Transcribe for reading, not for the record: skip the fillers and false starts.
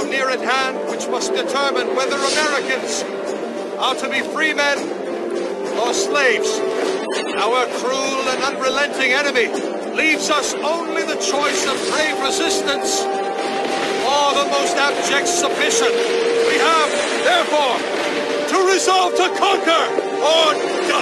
near at hand which must determine whether Americans are to be free men or slaves. Our cruel and unrelenting enemy leaves us only the choice of brave resistance or the most abject submission. We have, therefore, to resolve to conquer or die.